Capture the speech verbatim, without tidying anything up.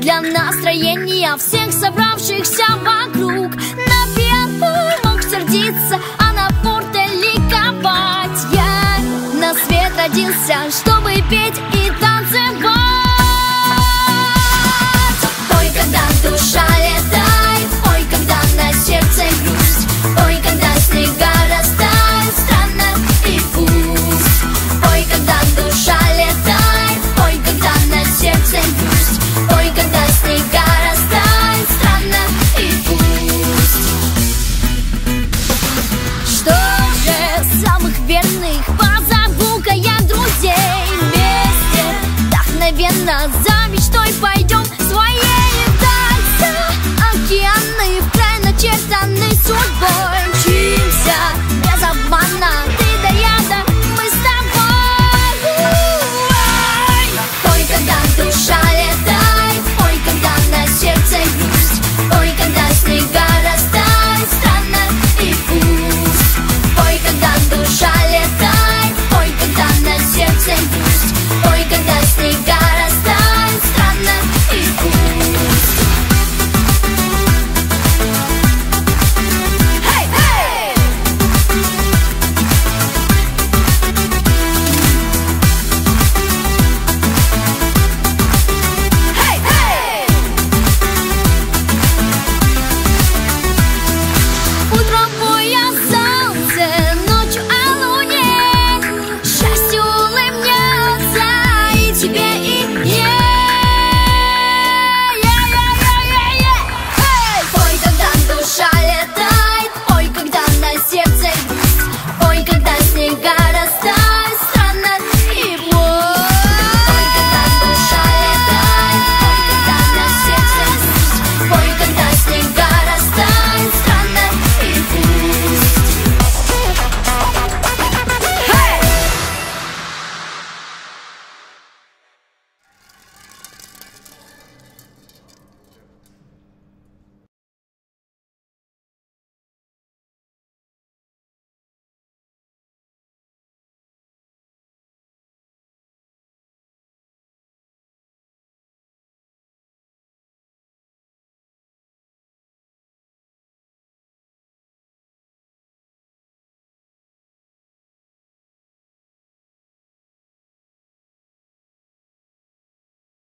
для настроения всех собравшихся вокруг. Наверное, мог сердиться, а на порте ликовать. Я на свет родился, чтобы петь и танцевать. Ой, когда душа летает, ой, когда на сердце грусть, ой, когда снега растают, странно и пусть. Ой, когда душа летает, ой, когда на сердце грусть, ой, когда снега растают, странно и пусть. Что же, самых верных позову-ка я друзей. Вместе вдохновенно за мечтой пойдем своей вдаль. Океаны в край начертаны судьбой. Мчимся без обмана, ты да я, да мы с тобой. Ой, когда душа